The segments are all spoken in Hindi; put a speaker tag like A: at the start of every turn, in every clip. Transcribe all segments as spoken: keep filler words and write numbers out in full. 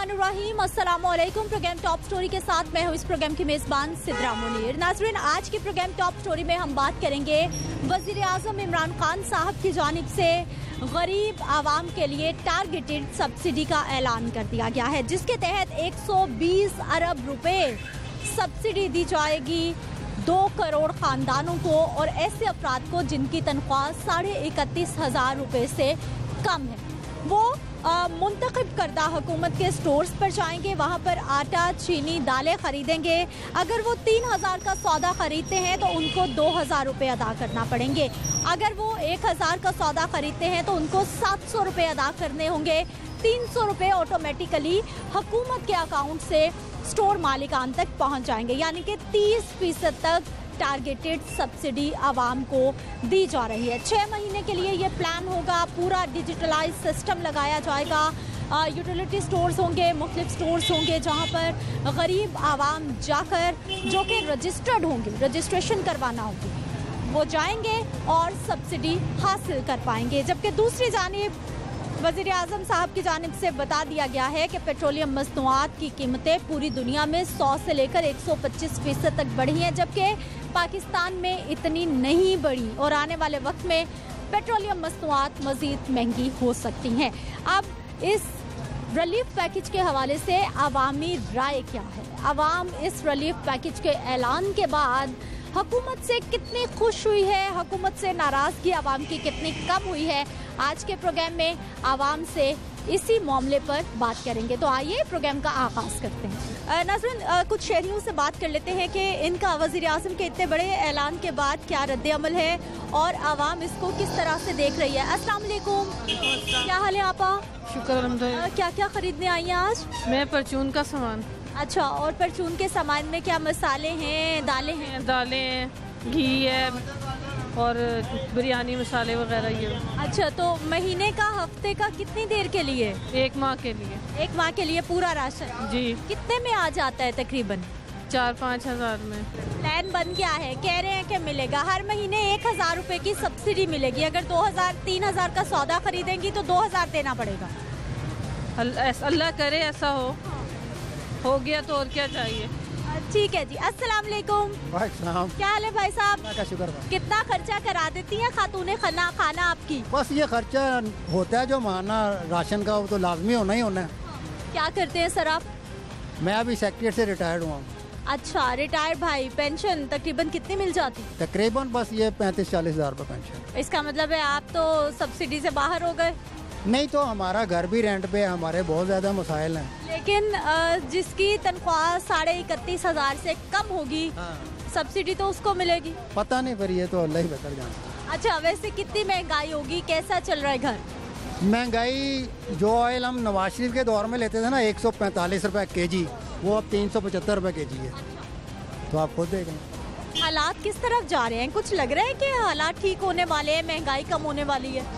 A: बिस्मिल्लाहिर्रहमानिर्रहीम। अस्सलामुअलैकुम। प्रोग्राम टॉप स्टोरी के साथ मैं हूँ इस प्रोग्राम की मेज़बान सिद्रा मुनीर। नाज़रीन, आज की प्रोग्राम टॉप स्टोरी में हम बात करेंगे वज़ीर आज़म इमरान खान साहब की जानिब से गरीब आवाम के लिए टारगेटेड सब्सिडी का ऐलान कर दिया गया है, जिसके तहत एक सौ बीस अरब रुपए सब्सिडी दी जाएगी दो करोड़ ख़ानदानों को और ऐसे अफराद को जिनकी तनख्वाह साढ़े इकतीस हज़ार रुपये से कम है। वो मुंतखब करदा हुकूमत के स्टोर्स पर जाएंगे, वहाँ पर आटा, चीनी, दालें ख़रीदेंगे। अगर वो तीन हज़ार का सौदा ख़रीदते हैं तो उनको दो हज़ार रुपये अदा करना पड़ेंगे। अगर वो एक हज़ार का सौदा ख़रीदते हैं तो उनको सात सौ रुपये अदा करने होंगे। तीन सौ रुपये ऑटोमेटिकली हुकूमत के अकाउंट से स्टोर मालिकान तक पहुँच जाएंगे, यानी कि तीस फीसद तक टारगेटेड सब्सिडी आवाम को दी जा रही है। छः महीने के लिए ये प्लान होगा। पूरा डिजिटलाइज सिस्टम लगाया जाएगा। यूटिलिटी स्टोर्स होंगे, मुख्तलिफ स्टोर्स होंगे जहाँ पर गरीब आवाम जाकर, जो कि रजिस्टर्ड होंगे, रजिस्ट्रेशन करवाना होगी, वो जाएंगे और सब्सिडी हासिल कर पाएंगे। जबकि दूसरी जानिब वज़ीर आज़म साहब की जानिब से बता दिया गया है कि पेट्रोलियम मसनूआत की कीमतें पूरी दुनिया में सौ से लेकर एक सौ पच्चीस फीसद तक बढ़ी हैं, जबकि पाकिस्तान में इतनी नहीं बढ़ी और आने वाले वक्त में पेट्रोलियम मसनूआत मज़ीद महंगी हो सकती हैं। अब इस रिलीफ पैकेज के हवाले से अवामी राय क्या है? अवाम इस रिलीफ पैकेज के ऐलान के बाद हुकूमत से कितनी खुश हुई है, हुकूमत से नाराज़गी आवाम की कितनी कम हुई है? आज के प्रोग्राम में आवाम से इसी मामले पर बात करेंगे। तो आइए प्रोग्राम का आगाज़ करते हैं। नाज़रीन, कुछ शहरियों से बात कर लेते हैं कि इनका वज़ीर आज़म के इतने बड़े ऐलान के बाद क्या रद्द अमल है और आवाम इसको किस तरह से देख रही है। अस्सलाम वालेकुम, क्या हाल है आपा?
B: शुक्र अल्हम्दुलिल्लाह।
A: क्या क्या खरीदने आई हैं आज?
B: मैं परचून का सामान।
A: अच्छा, और परचून के सामान में क्या मसाले हैं, दालें हैं?
B: दालें हैं, घी है और बिरयानी मसाले वगैरह ये।
A: अच्छा, तो महीने का, हफ्ते का, कितनी देर के लिए?
B: एक माह के लिए।
A: एक माह के लिए पूरा राशन? जी। कितने में आ जाता है तकरीबन?
B: चार पाँच हजार में।
A: प्लान बन गया है, कह रहे हैं कि मिलेगा हर महीने एक हजार रुपए की सब्सिडी मिलेगी। अगर दो हजार तीन हजार का सौदा खरीदेंगी तो दो हजार देना पड़ेगा।
B: अल्लाह करे ऐसा हो हो गया तो और क्या चाहिए।
A: ठीक है जी। अस्सलाम वालेकुम।
C: वालेकुम।
A: क्या हाल है भाई साहब?
C: का शुक्र।
A: कितना खर्चा करा देती है खातूने खाना खाना आपकी?
C: बस ये खर्चा होता है जो माना राशन का, वो तो लाजमी होना ही होना है।
A: क्या करते हैं सर आप?
C: मैं अभी सेक्रेटरी से रिटायर्ड हुआ।
A: अच्छा, रिटायर्ड भाई। पेंशन तकरीबन कितनी मिल जाती?
C: तकरीबन बस ये पैंतीस चालीस हजार रुपये पेंशन।
A: इसका मतलब है आप तो सब्सिडी से बाहर हो गए।
C: नहीं तो हमारा घर भी रेंट पे, हमारे बहुत ज़्यादा मसाइल हैं।
A: लेकिन जिसकी तनख्वाह साढ़े इकतीस हजार से कम होगी, हाँ, सब्सिडी तो उसको मिलेगी।
C: पता नहीं, पर ये तो अल्लाह ही बेहतर जानता।
A: अच्छा, वैसे कितनी महंगाई होगी, कैसा चल रहा है घर?
C: महंगाई जो ऑयल हम नवाज शरीफ के दौर में लेते थे ना, एक सौ पैंतालीस रुपये के जी, वो अब तीन सौ पचहत्तर रुपये के जी है। तो आप खुद देखें
A: हालात किस तरफ जा रहे हैं। कुछ लग रहा है कि हालात ठीक होने वाले हैं, महंगाई कम होने वाली है।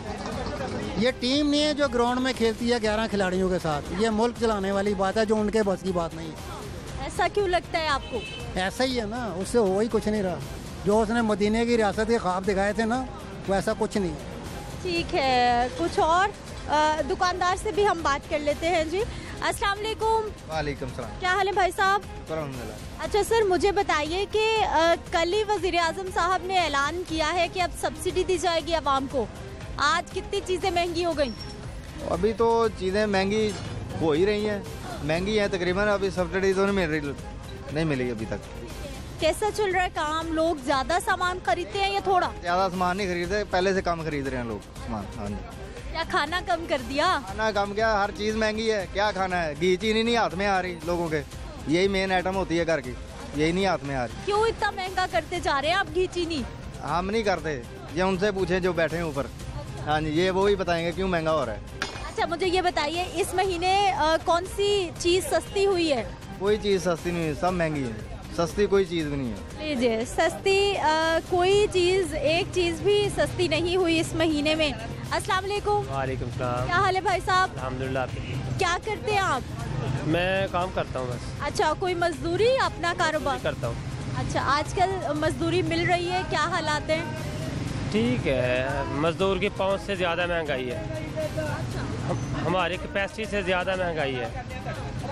C: ये टीम नहीं है जो ग्राउंड में खेलती है ग्यारह खिलाड़ियों के साथ, ये मुल्क चलाने वाली बात है जो उनके बस की बात नहीं है।
A: ऐसा क्यों लगता है आपको?
C: ऐसा ही है ना, उससे हो ही कुछ नहीं रहा। जो उसने मदीने की रियासत के ख्वाब दिखाए थे ना, वैसा कुछ नहीं है।
A: ठीक है, कुछ और आ, दुकानदार से भी हम बात कर लेते हैं जी। अस्सलाम वालेकुम।
D: वालेकुम सलाम।
A: क्या हाल है भाई साहब? अच्छा सर, मुझे बताइए कि कल ही वज़ीर आज़म साहब ने ऐलान किया है कि अब सब्सिडी दी जाएगी आवाम को। आज कितनी चीज़ें महंगी हो गई?
D: अभी तो चीज़ें महंगी हो ही रही हैं, महंगी हैं तकरीबन। अभी सब्सिडी तो नहीं मिल रही, नहीं मिली अभी तक।
A: कैसा चल रहा है काम? लोग ज़्यादा सामान खरीदते हैं या थोड़ा?
D: ज़्यादा सामान नहीं खरीदते, पहले से कम खरीद रहे हैं लोग सामान। हाँ जी।
A: क्या खाना कम कर दिया?
D: खाना कम क्या, हर चीज़ महंगी है। क्या खाना है? घी चीनी नहीं हाथ में आ रही लोगों के, यही मेन आइटम होती है घर की, यही नहीं हाथ में आ रही।
A: क्यों इतना महंगा करते जा रहे हैं आप घी चीनी?
D: हम नहीं करते, ये उनसे पूछे जो बैठे हैं ऊपर। हाँ जी, ये वो ही बताएंगे क्यों महंगा हो रहा है।
A: अच्छा, मुझे ये बताइए इस महीने आ, कौन सी चीज़ सस्ती हुई है?
D: कोई चीज़ सस्ती नहीं है, सब महंगी है। सस्ती कोई चीज़ भी नहीं है।
A: लीजिए, सस्ती आ, कोई चीज़, एक चीज़ भी सस्ती नहीं हुई इस महीने में। अस्सलाम वालेकुम।
E: वालेकुम सलाम।
A: क्या हाल है भाई साहब?
E: अल्हम्दुलिल्लाह।
A: क्या करते हैं आप?
E: मैं काम करता हूँ बस।
A: अच्छा, कोई मजदूरी, अपना कारोबार
E: करता हूँ।
A: अच्छा, आजकल मजदूरी मिल रही है, क्या हालात हैं?
E: ठीक है, मजदूर की पहुँच से ज़्यादा महंगाई है। हम, हमारी कैपेसिटी से ज़्यादा महंगाई है।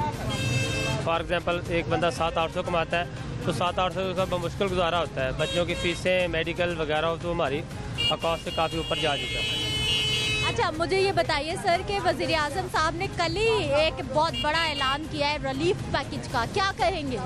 E: फॉर एग्जांपल एक बंदा सात आठ सौ कमाता है तो सात आठ सौ का मुश्किल गुजारा होता है। बच्चों की फीसें, मेडिकल वगैरह हो तो हमारी अकाउंट से काफ़ी ऊपर जा चुका है।
A: अच्छा, मुझे ये बताइए सर कि वज़ीर आज़म साहब ने कल ही एक बहुत बड़ा ऐलान किया है रिलीफ पैकेज का, क्या कहेंगे?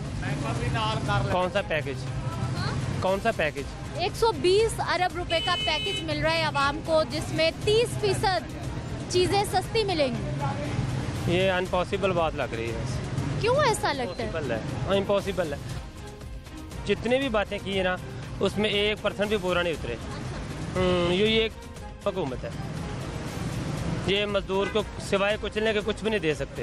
E: कौन सा पैकेज? कौन सा पैकेज?
A: एक सौ बीस अरब रुपए का पैकेज मिल रहा है आवाम को, जिसमें तीस फीसद चीज़ें सस्ती मिलेंगी।
E: ये अनपॉसिबल बात लग रही है।
A: क्यों ऐसा लगता है?
E: इम्पॉसिबल है, इम्पॉसिबल है। जितने भी बातें की है ना उसमें एक परसेंट भी पूरा नहीं उतरे। ये ये एक हुकूमत है, ये मजदूर को सिवाय कुचलने के कुछ भी नहीं दे सकते।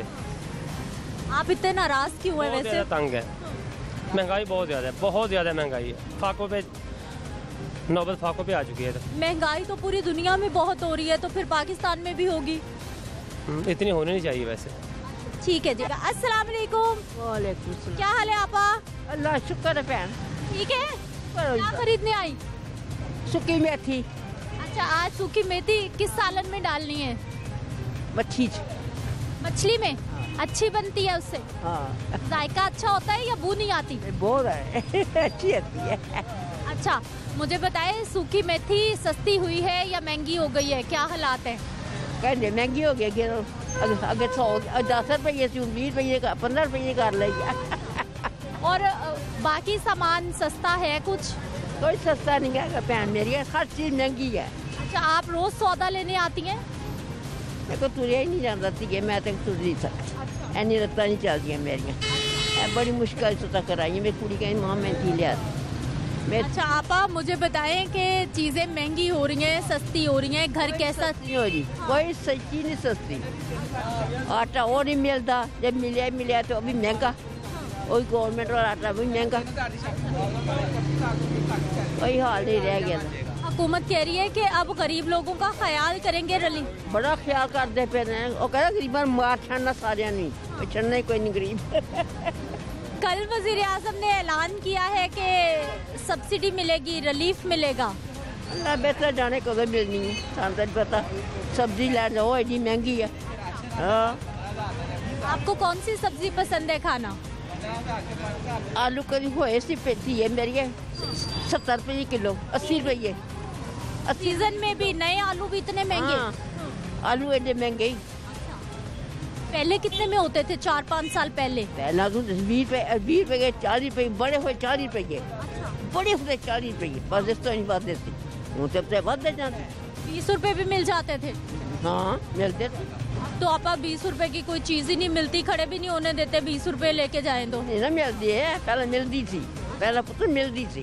A: आप इतने नाराज क्यों हैं? वैसे
E: तंग है, महंगाई बहुत ज़्यादा है, बहुत ज़्यादा महंगाई है। फाकों पे नौबत फाकों पे आ चुकी है। तो
A: महंगाई तो पूरी दुनिया में बहुत हो रही है, तो फिर पाकिस्तान में भी होगी।
E: इतनी होनी नहीं चाहिए वैसे।
A: ठीक है जी। अस्सलाम वालेकुम।
F: वालेकुम सलाम।
A: क्या हाल है आपा?
F: अल्लाह शुक्र है भैन।
A: ठीक है। क्या खरीदने आई?
F: सूखी मेथी।
A: अच्छा, आज सूखी मेथी किस सालन में डालनी है?
F: मच्छी
A: मछली में अच्छी बनती है उससे?
F: हाँ।
A: जायका अच्छा होता है या बू नहीं आती?
F: बहुत है अच्छी आती है।
A: अच्छा, मुझे बताए सूखी मेथी सस्ती हुई है या महंगी हो गई है, क्या हालात है?
F: कहते महंगी हो गई, अगर सौ दस रुपये से बीस रुपये का पंद्रह रुपये कर लेगी।
A: और बाकी सामान सस्ता है कुछ?
F: कोई सस्ता नहीं है भैन मेरी, हर चीज़ महंगी है।
A: अच्छा, आप रोज सौदा लेने आती हैं?
F: मैं तो तुरिया ही नहीं जानता थी, मैं तक तुर नहीं सकती। एनी रत्ता नहीं चलती मेरिया, बड़ी मुश्किल से तक कराई। मेरी कुड़ी कहीं माँ मैं थी लिया।
A: अच्छा आपा, मुझे बताएं कि चीज़ें महंगी हो रही हैं, सस्ती हो रही हैं, घर कैसा?
F: नहीं हो रही, कोई सच्ची नहीं सस्ती। आटा वो नहीं मिलता, जब मिले मिले तो अभी महंगा। वही गवर्नमेंट और आटा भी महंगा, वही हाल नहीं रह गया।
A: हुकूमत कह रही है कि अब गरीब लोगों का ख्याल करेंगे। रली
F: बड़ा ख्याल करते पे वो कह गरीबा मार छड़ना सारे नहीं, छड़ना ही कोई नहीं गरीब।
A: कल वज़ीर आज़म ने ऐलान किया है कि सब्सिडी मिलेगी, रिलीफ मिलेगा।
F: अल्लाह बेहतर जाने कदों मिलनी है, सानू तो पता। सब्जी लै जाओ इतनी महंगी है। हाँ।
A: आपको कौन सी सब्जी पसंद है खाना?
F: आलू करी हुए सी पेटी है मेरी, सत्तर रुपये किलो, अस्सी रुपये।
A: सीजन में भी नए आलू भी इतने महंगे?
F: हाँ। आलू एडे महंगे।
A: पहले कितने में होते थे चार पाँच साल पहले?
F: पहला तो बीस रुपये बीस रुपये के चालीस रुपये, बड़े हुए चालीस रुपये, बड़े हुए चालीस रुपये, बस इस तो नहीं बात देती हूँ, तब से बात दे जाते।
A: बीस रुपए भी मिल जाते थे?
F: हाँ मिलते थे।
A: तो आपा बीस रुपए की कोई चीज ही नहीं मिलती, खड़े भी नहीं होने देते, बीस रुपए लेके जाए तो?
F: नहीं ना मिलती है, पहले मिलती थी, पहले पुत्र मिलती थी,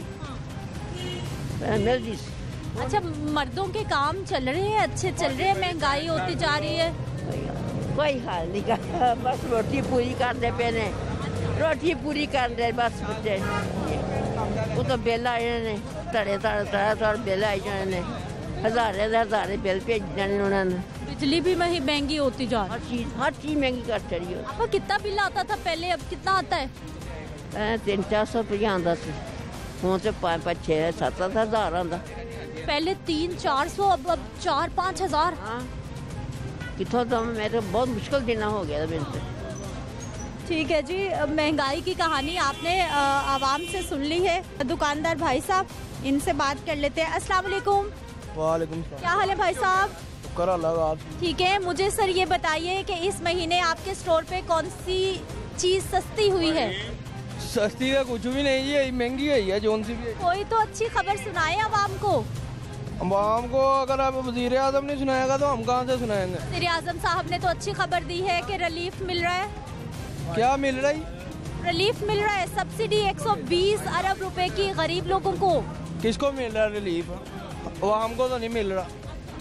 F: पहले मिलती थी।
A: अच्छा, मर्दों के काम चल रहे हैं, अच्छे चल रहे हैं, महंगाई होती जा रही है?
F: कोई हाल नहीं का, बस रोटी पूरी कर दे पे ने, रोटी पूरी कर दे बस बच्चे। वो तो बिल आए ने, तड़े तड़े तड़े तड़े बिल आई जाने ने, हजारे हजारे बिल भेज जाने उन्होंने।
A: बिजली भी वही महंगी होती जा रही है?
F: हर चीज हर चीज महंगी कर चढ़ी है।
A: आपका कितना बिल आता था पहले, अब कितना आता है?
F: तीन चार सौ रुपया आता सी, हूँ तो पाँच पाँच छः सत्त हजार आता।
A: पहले तीन चार सौ, अब अब चार पाँच हजार।
F: हाँ, कितों तो मैं तो बहुत मुश्किल देना हो गया था बिल से।
A: ठीक है जी, महंगाई की कहानी आपने आवाम से सुन ली है। दुकानदार भाई साहब, इनसे बात कर लेते हैं। अस्सलाम वालेकुम।
G: वालेकुम सलाम।
A: क्या हाल है भाई साहब?
G: शुक्र अल्लाह का।
A: ठीक है, मुझे सर ये बताइए कि इस महीने आपके स्टोर पे कौन सी चीज सस्ती हुई है?
G: सस्ती का कुछ भी नहीं है, महंगी है, है जोन सी भी है।
A: कोई तो अच्छी खबर सुनाए आवाम को।
G: आवाम को अगर आप वज़ीर आज़म ने सुनाएगा तो हम कहाँ से सुनाएंगे?
A: वज़ीर आज़म साहब ने तो अच्छी खबर दी है कि रिलीफ मिल रहा है।
G: क्या मिल रही?
A: रिलीफ मिल रहा है, सब्सिडी एक सौ बीस अरब रुपए की गरीब लोगों को।
G: किसको मिल रहा है रिलीफ? आवाम को तो नहीं मिल रहा।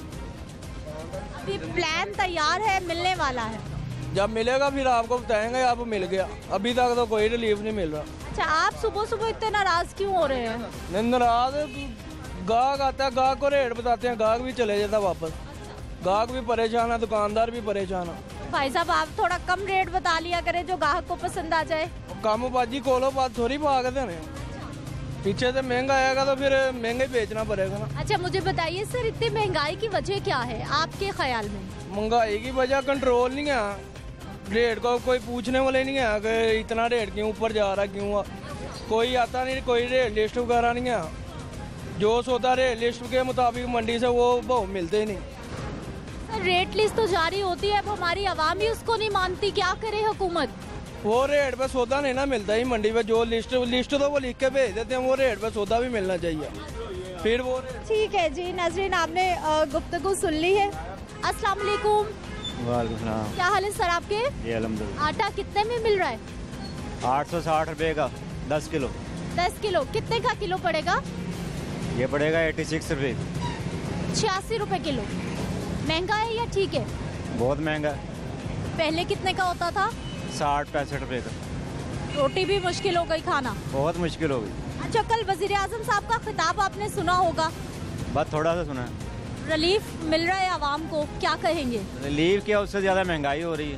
A: अभी प्लान तैयार है, मिलने वाला है।
G: जब मिलेगा फिर आपको बताएंगे आप मिल गया। अभी तक तो कोई रिलीफ नहीं मिल रहा।
A: अच्छा, आप सुबह सुबह इतने नाराज क्यों हो रहे हैं?
G: नाराज गाहक आता है, गाहक को रेट बताते हैं, गाहक भी चले जाता वापस। गाहक भी परेशान है, दुकानदार भी परेशान है।
A: भाई साहब, आप थोड़ा कम रेट बता लिया करें जो ग्राहक को पसंद आ जाए।
G: कम बाजी कोलो बात थोड़ी पा के देने, पीछे से महंगा आएगा तो फिर महंगे बेचना पड़ेगा ना।
A: अच्छा, मुझे बताइए सर, इतनी महंगाई की वजह क्या है आपके ख्याल में?
G: महंगाई की वजह कंट्रोल नहीं है। रेट को कोई पूछने वाले नहीं है कि इतना रेट क्यों ऊपर जा रहा क्यों, कोई आता नहीं, कोई रेट लिस्ट वगैरह नहीं है। जो सौदा रेट लिस्ट के मुताबिक मंडी से वो भाव मिलते ही नहीं।
A: सर रेट लिस्ट तो जारी होती है, अब हमारी आवाम ही उसको नहीं मानती, क्या करे हुकूमत?
G: वो रेट पे सौदा नहीं ना मिलता ही मंडी पे, जो लिस्ट लिस्ट तो वो लिख के भेज देते हैं, वो रेट पे सौदा भी मिलना चाहिए फिर वो।
A: ठीक है जी नाज़रीन, आपने गुफ्तगू सुन ली है। अस्सलाम वालेकुम।
H: वालेकुम सलाम।
A: क्या हाल है सर आपके?
H: जी अल्हम्दुलिल्लाह।
A: आटा कितने में मिल रहा है?
H: आठ सौ साठ रुपये का दस किलो।
A: दस किलो कितने का किलो पड़ेगा?
H: ये पड़ेगा एटी सिक्स रुपये।
A: छियासी रुपए किलो। महंगा है या ठीक है?
H: बहुत महंगा।
A: पहले कितने का होता था?
H: साठ पैंसठ रुपये का।
A: रोटी भी मुश्किल हो गई खाना?
H: बहुत मुश्किल हो गई।
A: अच्छा, कल वजीर आजम साहब का खिताब आपने सुना होगा?
H: बस थोड़ा सा सुना।
A: रिलीफ मिल रहा है आवाम को, क्या कहेंगे?
H: रिलीफ क्या, उससे ज़्यादा महंगाई हो रही है,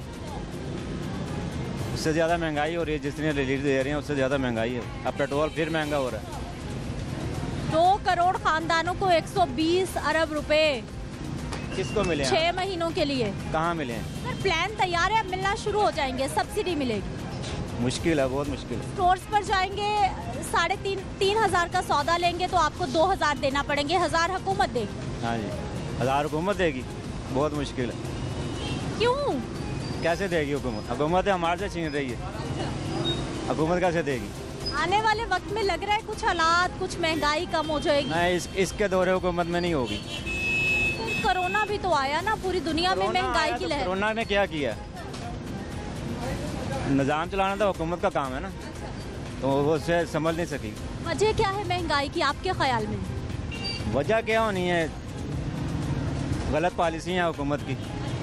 H: उससे ज़्यादा महंगाई हो रही है। जितनी रिलीफ दे रहे हैं उससे ज़्यादा महंगाई है। अब पेट्रोल फिर महंगा हो रहा है।
A: दो करोड़ खानदानों को एक सौ बीस अरब रुपए
H: किसको मिले?
A: छह महीनों के लिए।
H: कहाँ मिले?
A: सर प्लान तैयार है, अब मिलना शुरू हो जाएंगे, सब्सिडी मिलेगी।
H: मुश्किल है, बहुत मुश्किल है।
A: स्टोर्स पर जाएंगे, साढ़े तीन तीन हजार का सौदा लेंगे तो आपको दो हजार देना पड़ेंगे, हजार हुकूमत देगी।
H: हाँ जी, हजार हुकूमत देगी, बहुत मुश्किल है।
A: क्यों?
H: कैसे देगी हुकूमत? हुकूमत हमारे से छीन रही है, हुकूमत कैसे देगी?
A: आने वाले वक्त में लग रहा है कुछ हालात, कुछ महंगाई कम हो जाएगी।
H: नहीं, इस, इसके दौरे हुकूमत में नहीं होगी।
A: तो कोरोना भी तो आया ना, पूरी दुनिया में महंगाई की लहर।
H: कोरोना ने क्या किया? निज़ाम चलाना तो हुकूमत का काम है ना, तो वो उससे समझ नहीं सकी।
A: वजह क्या है महंगाई की आपके ख्याल में?
H: वजह क्या होनी है? गलत पॉलिसी है हुकूमत की।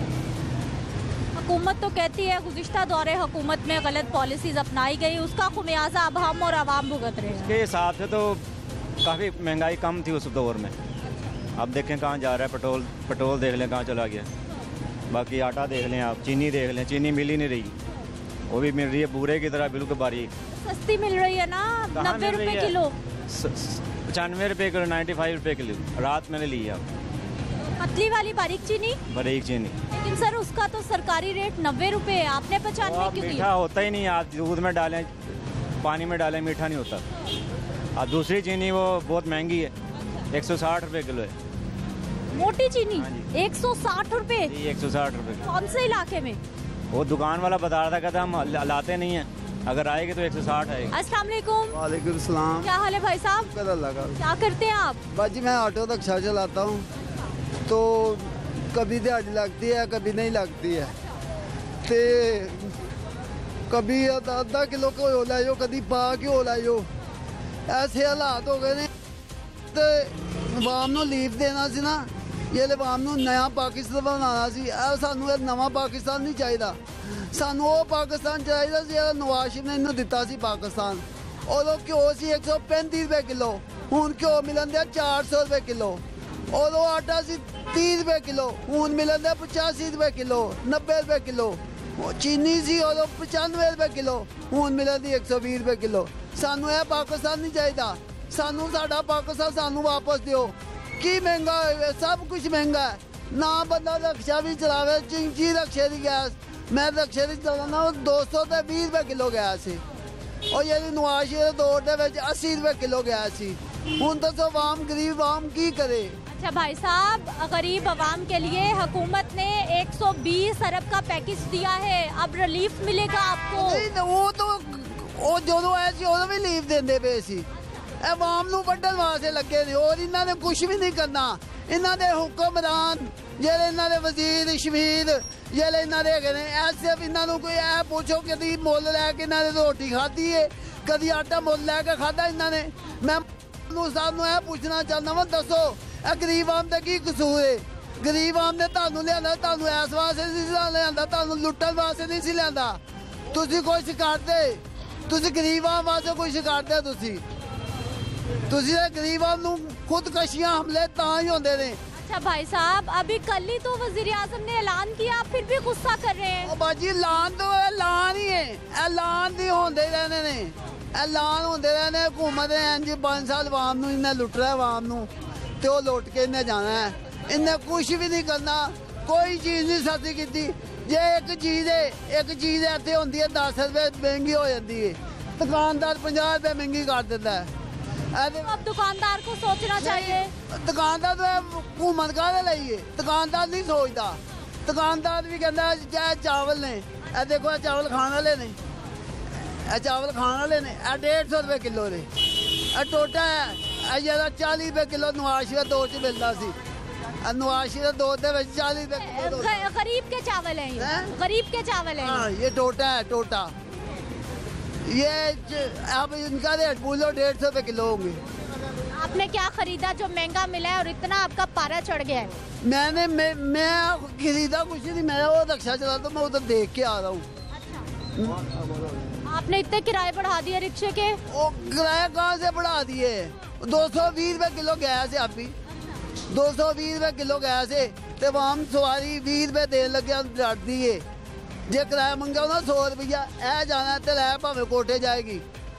A: हुकूमत तो कहती है गुज़िश्ता दौरे हुकूमत में गलत पॉलिसीज अपनाई गई, उसका खुमियाजा अब हम और आवाम भुगत रहे हैं।
H: के हिसाब से तो काफ़ी महंगाई कम थी उस दौर में। अब देखें कहाँ जा रहा है। पेट्रोल पेट्रोल देख लें कहाँ चला गया। बाकी आटा देख लें, आप चीनी देख लें, चीनी मिल ही नहीं रही, वो भी मिल रही है बूरे की तरह बिल्कुल बारीक।
A: सस्ती मिल रही है ना, नब्बे रुपए किलो।
H: पचानवे रुपये किलो, नाइन्टी फाइव रुपये किलो। रात मैंने ली है
A: पतली वाली बारीक चीनी।
H: बारीक चीनी,
A: लेकिन सर उसका तो सरकारी रेट नब्बे रुपए है, आपने पचानवे क्यों?
H: मीठा होता ही नहीं। आप दूध में डालें, पानी में डालें, मीठा नहीं होता। अब दूसरी चीनी वो बहुत महंगी है, एक सौ साठ रुपये किलो है।
A: मोटी चीनी एक सौ साठ रुपए?
H: एक सौ साठ रुपये।
A: कौन से इलाके में?
H: वो दुकान वाला बता रहा था, कहता हम लाते नहीं हैं, अगर आएगी तो एक सौ साठ आएगी।
A: अस्सलाम वालेकुम।
I: वालेकुम सलाम।
A: क्या हाल है भाई साहब?
I: लगा।
A: क्या करते हैं आप?
I: बाजी मैं ऑटो रिक्शा चलाता हूँ, तो कभी दिहाड़ी लगती है कभी नहीं लगती है, ते कभी आधा किलो को हो लाइयो, कभी पा के हो लाइयो, ऐसे हालात हो गए ने। ते आवाम नूं लीव देना सी ना, ये आवाम नूं नया पाकिस्तान बनाना सी। ਇਹ ਸਾਨੂੰ ਇਹ ਨਵਾਂ ਪਾਕਿਸਤਾਨ ਨਹੀਂ ਚਾਹੀਦਾ, ਸਾਨੂੰ ਉਹ ਪਾਕਿਸਤਾਨ ਚਾਹੀਦਾ ਸੀ ਜਿਹੜਾ ਨਵਾਜ਼ ਸ਼ਰੀਫ ਨੇ ਇਹਨੂੰ ਦਿੱਤਾ ਸੀ ਪਾਕਿਸਤਾਨ। ਉਦੋਂ ਘਿਓ ਸੀ ਇੱਕ ਸੌ ਪੈਂਤੀ ਰੁਪਏ ਕਿਲੋ, ਹੁਣ ਘਿਓ ਮਿਲਣ ਦਿਆ ਚਾਰ ਸੌ ਰੁਪਏ ਕਿਲੋ। ਉਦੋਂ ਆਟਾ ਸੀ तीस रुपए किलो, हूँ मिलन है पचासी रुपए किलो, नब्बे रुपए किलो। चीनी सी उदो पचानवे रुपए किलो, हूँ मिलन एक सौ बीस रुपए किलो। सानू यह पाकिस्तान नहीं चाहिए, सानू साडा पाकिस्तान सानू वापस दियो। की महंगा है, सब कुछ महंगा है ना। बंदा रक्शा भी चलावे, चिंची रक्शे की गैस, मैं रक्शे की चलाना दो सौ तो बीस रुपए किलो गैस है, और ये नवाज शरीफ दौर के अस्सी रुपए किलो गैस सी। हूँ दसो आवाम गरीब आवाम की करे?
A: अच्छा भाई साहब, गरीब आवाम के लिए हुकूमत ने एक सौ बीस अरब का पैकेज दिया है, अब रिलीफ मिलेगा आपको।
I: नहीं, वो तो वो जो आए सी उदों भी लीव देंदे पे सी। आवाम नूं वड्डण वास्ते लगे ने, और इन्हां ने कुछ भी नहीं करना। इन्हां दे हुक्मरान जेह्ड़े इन्हां दे वजीर शमीर जेह्ड़े इन्हां दे हैगे ने, ऐसे इन्हां नूं कोई ऐ पुछो कदी मुੱਲ लैके इन्हां ने रोटी खाधी है, कदी आटा मुੱਲ लैके खाधा इन्हां ने। मैं साहब नूं ऐ पुछना चाहना वा, दसो ਇਹ ਗਰੀਬ ਆਮ ਦਾ ਕੀ ਕਸੂਰ ਹੈ? ਗਰੀਬ ਆਮ ਨੇ ਤੁਹਾਨੂੰ ਲਿਆਂਦਾ, ਤੁਹਾਨੂੰ ਇਸ ਵਾਸਤੇ ਨਹੀਂ ਲਿਆਂਦਾ, ਤੁਹਾਨੂੰ ਲੁੱਟਣ ਵਾਸਤੇ ਨਹੀਂ ਸੀ ਲਿਆਂਦਾ। ਤੁਸੀਂ ਕੁਛ ਕਰਦੇ, ਤੁਸੀਂ ਗਰੀਬ ਆਮ ਵਾਸਤੇ ਕੁਛ ਕਰਦੇ, ਤੁਸੀਂ ਤੁਸੀਂ ਇਹ ਗਰੀਬ ਆਮ ਨੂੰ ਖੁਦਕਸ਼ੀਆਂ ਹਮਲੇ ਤਾਂ ਹੀ ਹੁੰਦੇ ਨੇ।
A: अच्छा भाई साहब, अभी कल ही तो वजीर आजम ने ऐलान किया, आप फिर भी गुस्सा कर रहे हैं।
I: बाजी ऐलान तो ऐलान ही है, ऐलान ही होंदे रहने ने, ऐलान होंदे रहने। हुकूमत ने इंज पांच साल आवाम नूं इन्हें लुट रहा, आवाम नूं तो लुट के इन्हें जाना है। इन्हें कुछ भी नहीं करना, कोई चीज़ नहीं सस्ती की। जे एक चीज़ है एक चीज़ ऐसे होती है दस रुपए महंगी हो जाती है, दुकानदार पचास रुपए महंगी कर देता है।
A: अब दुकानदार को सोचना चाहिए।
I: दुकानदार तो हुकूमत का लाइए, दुकानदार नहीं सोचता। दुकानदार भी कहता है चाहे चावल ने, ए देखो ए चावल खाना लेने, ए चावल खाना लेने ए डेढ़ सौ रुपए किलो ने, ए टोटा है ज्यादा चालीस रुपए किलो नवाशी दो च मिलता सी, नवाशी दो चालीस रुपए किलो।
A: गरीब के चावल है ये, गरीब के चावल है।
I: हाँ ये टोटा है, टोटा ये अब इनका रेट बोलो डेढ़ सौ रुपए किलो होंगे।
A: आपने क्या खरीदा जो महंगा मिला है और इतना आपका पारा चढ़ गया है?
I: मैंने मैं, मैं खरीदा कुछ नहीं, मैं वो रिक्शा चलाता हूँ, मैं उधर देख के आ रहा हूँ।
A: आपने इतने किराए बढ़ा दिए रिक्शे के?
I: ओ किराया कहाँ से बढ़ा दिए? दो सौ बीस रुपए किलो गैस है, अभी दो सौ बीस रुपए किलो गैस है, तो हम सवारी बीस रुपए देने लगे, हम डर दिए। जे किराया मंगा ना सौ रुपया ऐ जाना तो लै भावे कोठे जाएगी।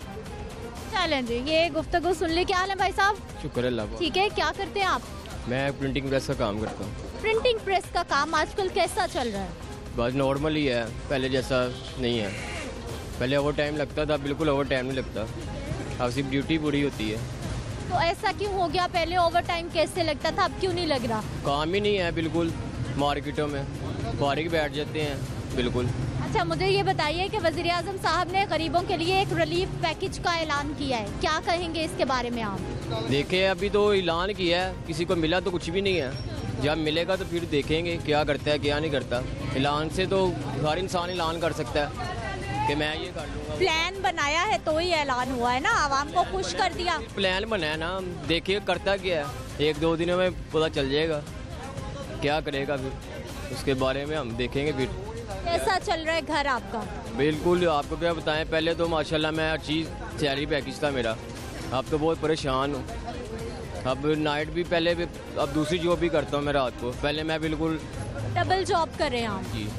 A: चलें जी, ये गुफ्तगू सुन ली। क्या हाल है भाई साहब?
J: शुक्र अल्लाह का।
A: ठीक है, क्या करते हैं आप?
J: मैं प्रिंटिंग प्रेस का काम करता हूँ।
A: प्रिंटिंग प्रेस का काम आजकल कैसा चल रहा है?
J: बस नॉर्मल ही है, पहले जैसा नहीं है। पहले ओवर टाइम लगता था, बिल्कुल ओवर टाइम नहीं लगता, अब सिर्फ ड्यूटी पूरी होती है।
A: तो ऐसा क्यों हो गया? पहले ओवर टाइम कैसे लगता था, अब क्यों नहीं लग रहा?
J: काम ही नहीं है बिल्कुल, मार्केटों में फारिग बैठ जाते हैं बिल्कुल।
A: अच्छा, मुझे ये बताइए कि वज़ीर आज़म साहब ने गरीबों के लिए एक रिलीफ पैकेज का ऐलान किया है, क्या कहेंगे इसके बारे में आप?
J: देखिए अभी तो ऐलान किया है, किसी को मिला तो कुछ भी नहीं है, जब मिलेगा तो फिर देखेंगे क्या करता है क्या नहीं करता। ऐलान से तो हर इंसान ऐलान कर सकता है कि मैं ये कर लूँगा।
A: प्लान बनाया है तो ही ऐलान हुआ है ना, आवाम को खुश कर दिया।
J: प्लान बनाया ना, देखिए करता क्या है, एक दो दिनों में पता चल जाएगा क्या करेगा, फिर उसके बारे में हम देखेंगे। फिर
A: कैसा चल रहा है घर आपका?
J: बिल्कुल, आपको क्या बताएं, पहले तो माशाल्लाह मैं हर चीज़ सैलरी पैकेज था मेरा, अब तो बहुत परेशान हूँ। अब नाइट भी पहले भी, अब दूसरी जॉब भी करता हूँ मैं रात को, पहले मैं बिल्कुल
A: डबल जॉब कर रहे हैं आप?
J: जी,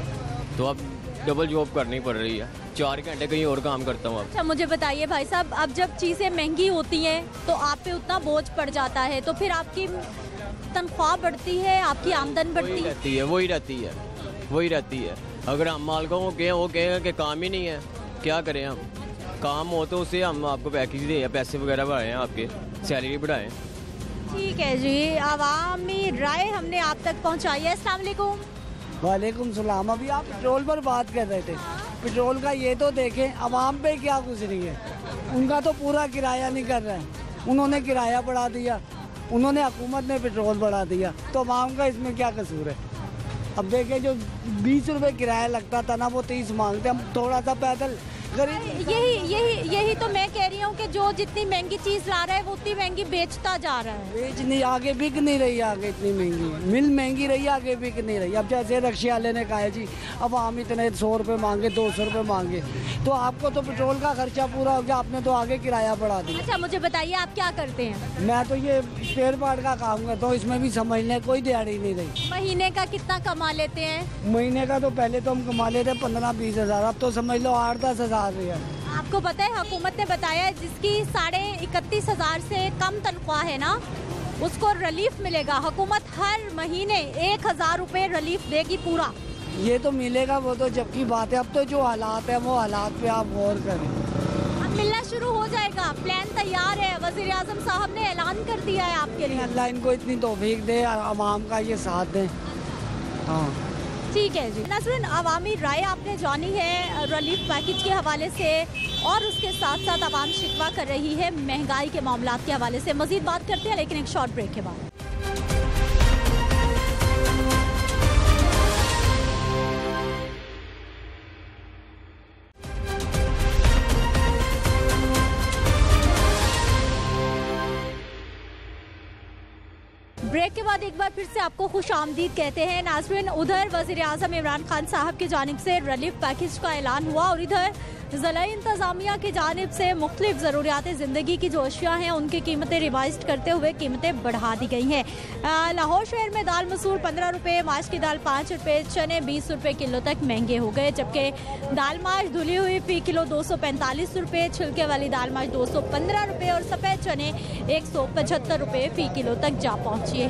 J: तो अब डबल जॉब करनी पड़ रही है, चार घंटे कहीं और काम करता हूँ अब।
A: अच्छा, मुझे बताइए भाई साहब, अब जब चीज़ें महंगी होती हैं तो आप पे उतना बोझ पड़ जाता है, तो फिर आपकी तनख्वाह बढ़ती है, आपकी आमदन बढ़ती
J: है? रहती है, वही रहती है, वही रहती है। अगर हम मालिकों को कहें, वो कहेंगे कि काम ही नहीं है, क्या करें हम? काम हो तो उसे हम आपको पैकेज दें या पैसे वगैरह बढ़ाएं, आपके सैलरी बढ़ाएं।
A: ठीक है जी, आवामी राय हमने आप तक पहुंचाई है। अस्सलाम वालेकुम।
K: वालेकुम सलाम। अभी आप पेट्रोल पर बात कर रहे थे, पेट्रोल का ये तो देखें आवाम पे क्या गुजरी है, उनका तो पूरा किराया नहीं कर रहा है, उन्होंने किराया बढ़ा दिया, उन्होंने हुकूमत ने पेट्रोल बढ़ा दिया, तो आवाम का इसमें क्या कसूर है? अब देखें जो बीस रुपए किराया लगता था ना, वो तीस मांगते, हम थोड़ा सा पैदल गरीब।
A: यही यही यही तो मैं कह रही हूँ कि जो जितनी महंगी चीज़ ला रहा है वो उतनी महंगी बेचता जा रहा है।
K: बेच नहीं, आगे बिक नहीं रही, आगे इतनी महंगी है, मिल महंगी रही, आगे बिक नहीं रही। अब जैसे रिक्शे वाले ने कहा जी अब हम इतने सौ रुपये मांगे, दो सौ रुपये मांगे, तो आपको तो पेट्रोल का खर्चा पूरा हो गया, आपने तो आगे किराया बढ़ा दिया।
A: अच्छा, मुझे बताइए आप क्या करते हैं?
K: मैं तो ये स्पेयर पार्ट का काम करता हूँ, इसमें भी समझने कोई दिहाड़ी नहीं रही।
A: महीने का कितना कमा लेते हैं?
K: महीने का तो पहले तो हम कमा लेते पंद्रह बीस हजार, अब तो समझ लो आठ दस हजार रुपया।
A: आपको पता है हुकूमत ने बताया जिसकी साढ़े इकतीस हजार से कम तनख्वाह है ना, उसको रिलीफ मिलेगा। हुकूमत हर महीने एक हजार रुपए रिलीफ देगी पूरा।
K: ये तो मिलेगा, वो तो जबकि बात है, अब तो जो हालात है वो हालात पे आप गौर करें,
A: अब मिलना शुरू हो जाएगा। प्लान तैयार है, वज़ीर आज़म साहब ने ऐलान कर दिया है आपके लिए।
K: अल्लाह इनको इतनी तौफीक दे, आवाम का ये साथ दे। हाँ
A: ठीक है जी। नाज़रीन, अवामी राय आपने जानी है रिलीफ पैकेज के हवाले से, और उसके साथ साथ आवाम शिकवा कर रही है महंगाई के मामलात के हवाले से। मजीद बात करते हैं लेकिन एक शॉर्ट ब्रेक के बाद। ब्रेक के बाद एक बार फिर से आपको खुश आमदीद कहते हैं। नाज़रीन, उधर वज़ीर आज़म इमरान खान साहब की जानिब से रिलीफ पैकेज का ऐलान हुआ और इधर ज़िला इंतज़ामिया की जानिब से मुख्तलिफ ज़रूरियात ज़िंदगी की जो अशिया हैं उनकी कीमतें रिवाइज करते हुए कीमतें बढ़ा दी गई हैं। लाहौर शहर में दाल मसूर पंद्रह रुपये, माश की दाल पाँच रुपये, चने बीस रुपये किलो तक महंगे हो गए, जबकि दाल माश धुली हुई फ़ी किलो दो सौ पैंतालीस रुपये, छिलके वाली दाल माश दो सौ पंद्रह रुपये और सफ़ेद चने एक सौ पचहत्तर रुपये फ़ी किलो तक जा पहुँचे हैं।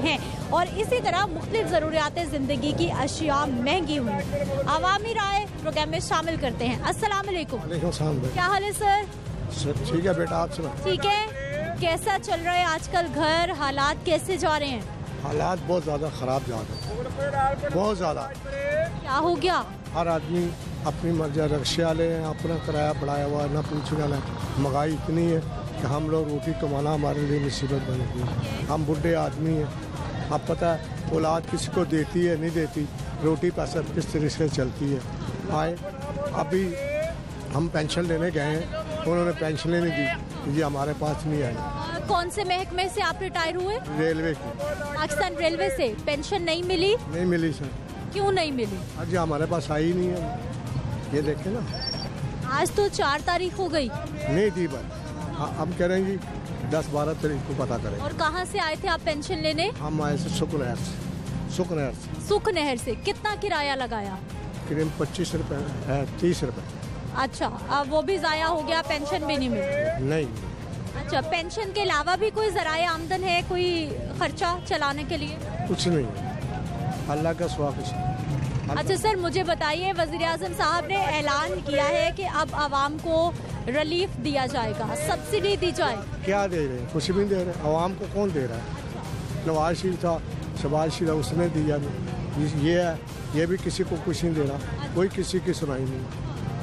A: और इसी तरह मुख्तलिफ ज़रूरियात ज़िंदगी की अशिया महंगी हुई। अवामी राय प्रोग्राम में शामिल करते हैं। अस्सलाम वालेकुम। क्या हाल है सर?
L: ठीक है बेटा, आप सुना?
A: ठीक है। कैसा चल रहा है आजकल घर, हालात कैसे जा रहे हैं?
L: हालात बहुत ज़्यादा ख़राब जा रहे हैं, बहुत ज़्यादा।
A: क्या हो गया?
L: हर आदमी अपनी मर्जी, रक्शे वाले हैं, अपना किराया बढ़ाया हुआ है, ना पूछने ना। महंगाई इतनी है कि हम लोग रोटी कमाना हमारे लिए मुसीबत बन गई है। हम बुढ़े आदमी हैं, अब पता है औलाद किसी को देती है नहीं देती, रोटी पैसा किस तरीके से चलती है। आए अभी हम पेंशन लेने गए हैं, उन्होंने पेंशन नहीं दी, ये हमारे पास नहीं आई।
A: कौन से महकमे से आप रिटायर हुए?
L: रेलवे की।
A: पाकिस्तान रेलवे से पेंशन नहीं मिली?
L: नहीं मिली सर।
A: क्यों नहीं मिली?
L: आज हमारे पास आई नहीं है, ये देखे ना।
A: आज तो चार तारीख हो गई।
L: नहीं दी बात, हम कह रहे हैं जी दस बारह तारीख को पता करें।
A: और कहाँ से आए थे आप पेंशन लेने?
L: हम आए थे सुख नहर से। सुख नहर से।
A: सुख नहर से कितना किराया लगाया?
L: करीब पच्चीस रुपए है, तीस रुपए।
A: अच्छा, अब वो भी जाया हो गया, पेंशन भी नहीं मिली?
L: नहीं।
A: अच्छा, पेंशन के अलावा भी कोई ज़राए आमदन है, कोई खर्चा चलाने के लिए?
L: कुछ नहीं, अल्लाह का सुआ कुछ।
A: अच्छा सर, मुझे बताइए, वज़ीर आज़म साहब ने ऐलान किया है कि अब आवाम को रिलीफ दिया जाएगा, सब्सिडी दी जाएगी।
L: क्या दे रहे हैं? कुछ भी दे रहे हैं। आवाम को कौन दे रहा है? नवाज शरीफ था, शहबाज शरीफ, उसने दिया नहीं। ये है, ये भी किसी को कुछ नहीं दे रहा, कोई किसी की सुनाई नहीं।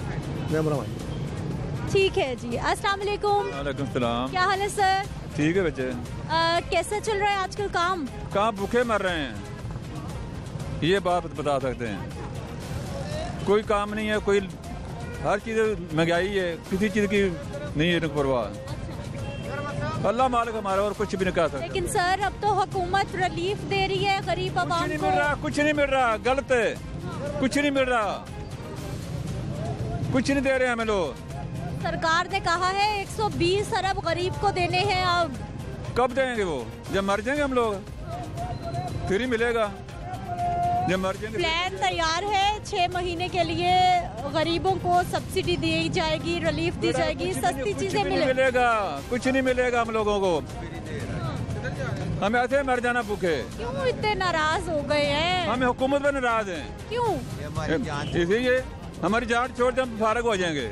A: ठीक है जी। अस्सलाम वालेकुम।
M: वालेकुम सलाम।
A: क्या हाल है सर?
M: ठीक है बच्चे।
A: आ, कैसा चल रहा है आजकल काम?
M: कहाँ भूखे मर रहे हैं, ये बात बता सकते हैं। कोई काम नहीं है, कोई हर चीज़ महंगाई है, किसी चीज़ की नहीं है परवाह। अल्लाह मालिक हमारा, और कुछ भी नहीं कह सकते।
A: लेकिन सर अब तो हुकूमत रिलीफ दे रही है गरीब आवाम को।
M: कुछ नहीं मिल रहा, कुछ नहीं मिल रहा, गलत है, कुछ नहीं मिल रहा, कुछ नहीं दे रहे हमें लोग।
A: सरकार ने कहा है एक सौ बीस अरब गरीब को देने हैं। अब
M: कब देंगे वो? जब मर जाएंगे हम लोग फिर ही मिलेगा, जब मर जाएंगे।
A: प्लान तैयार है, छह महीने के लिए गरीबों को सब्सिडी दी जाएगी, रिलीफ दी जाएगी, सस्ती चीजें
M: मिलेगा। कुछ नहीं मिलेगा हम लोगों को, हमें ऐसे मर जाना भूखे।
A: क्यों इतने नाराज हो गए हैं?
M: हम हुकूमत पर नाराज हैं।
A: क्यों?
M: इसलिए हमारी जान छोड़ के हम फारग हो जाएंगे,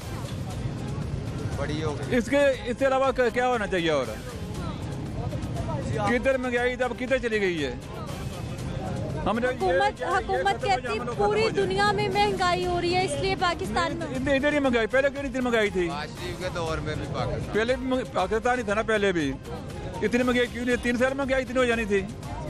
M: बड़ी हो गई। इसके इसके अलावा क्या होना चाहिए? और किधर महंगाई अब किधर चली गई है? हमने
A: हुकूमत हुकूमत कहती पूरी दुनिया में महंगाई हो रही है, इसलिए पाकिस्तान में
M: इधर ही महंगाई। पहले क्यों इतनी महंगाई थी?
N: के दौर में भी पाकिस्तान,
M: पहले भी पाकिस्तान ही था ना, पहले भी इतनी महंगाई क्यों नहीं? तीन साल महंगाई इतनी हो जानी थी।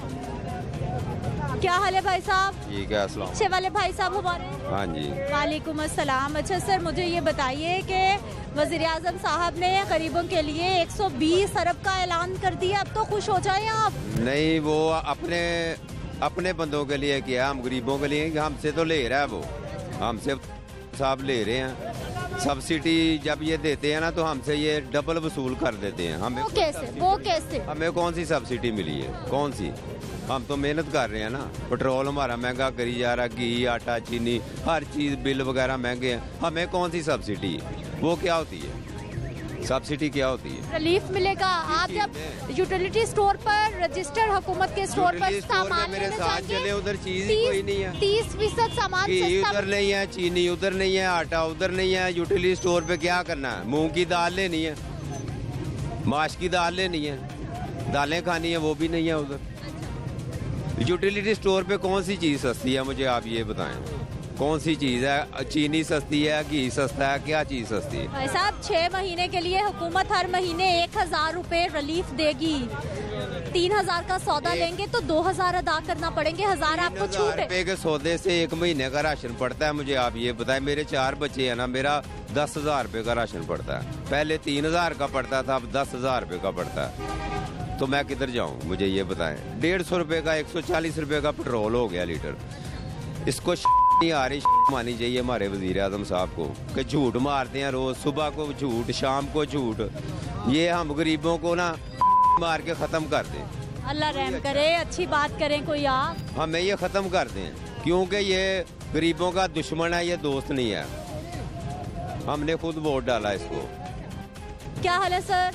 A: क्या हाल है भाई साहब?
N: ठीक है, अस्सलाम।
A: अच्छे वाले भाई साहब हमारे।
N: हाँ जी।
A: वालेकुम अस्सलाम। अच्छा सर, मुझे ये बताइए कि वज़ीर आज़म साहब ने गरीबों के लिए एक सौ बीस अरब का ऐलान कर दिया, अब तो खुश हो जाए आप?
N: नहीं, वो अपने अपने बंदों के लिए किया, हम गरीबों के लिए। हमसे तो ले रहा है वो, हमसे साहब ले रहे हैं सब्सिडी। जब ये देते हैं ना तो हमसे ये डबल वसूल कर देते हैं। हमें
A: वो कैसे? वो कैसे?
N: हमें कौन सी सब्सिडी मिली है? कौन सी? हम तो मेहनत कर रहे हैं ना। पेट्रोल हमारा महंगा करी जा रहा, घी, आटा, चीनी, हर चीज़, बिल वगैरह महंगे हैं। हमें कौन सी सब्सिडी? वो क्या होती है सब्सिडी? क्या होती है?
A: रिलीफ मिलेगा। आप जब यूटिलिटी स्टोर पर, रजिस्टर्ड हुकूमत के स्टोर पर सामान
N: मेरे साथ चले, उधर चीज ही कोई नहीं है।
A: तीस फीसद सामान
N: घी उधर नहीं है, चीनी उधर नहीं है, आटा उधर नहीं है। यूटिलिटी स्टोर पे क्या करना है? मूंग की दाल लेनी है, माश की दाल लेनी है, दालें खानी है, वो भी नहीं है उधर। यूटिलिटी स्टोर पे कौन सी चीज़ सस्ती है? मुझे आप ये बताएं, कौन सी चीज़ है? चीनी सस्ती है, घी सस्ता है, क्या चीज़ सस्ती है?
A: भाई साहब, छह महीने के लिए हुकूमत हर महीने एक हजार रूपए रिलीफ देगी। तीन हजार का सौदा लेंगे तो दो हजार अदा करना पड़ेंगे, हजार आपको छूट है।
N: रुपए के सौदे से एक महीने का राशन पड़ता है। मुझे आप ये बताएं, मेरे चार बच्चे हैं ना, मेरा दस हजार रुपये का राशन पड़ता है। पहले तीन हजार का पड़ता था, अब दस हजार रुपये का पड़ता है। तो मैं किधर जाऊँ? मुझे ये बताएं। डेढ़ सौ रुपये का, एक सौ चालीस रुपये का पेट्रोल हो गया लीटर। इसको नहीं आ रही मानी चाहिए हमारे वजीर आजम साहब को कि झूठ मारते हैं रोज, सुबह को झूठ, शाम को झूठ। ये हम गरीबों को ना मार के ख़त्म कर दें।
A: अल्लाह रहम करे, अच्छी बात करें कोई आप।
N: हमें ये ख़त्म कर दें, क्योंकि ये गरीबों का दुश्मन है, ये दोस्त नहीं है। हमने खुद वोट डाला इसको।
A: क्या हाल है सर?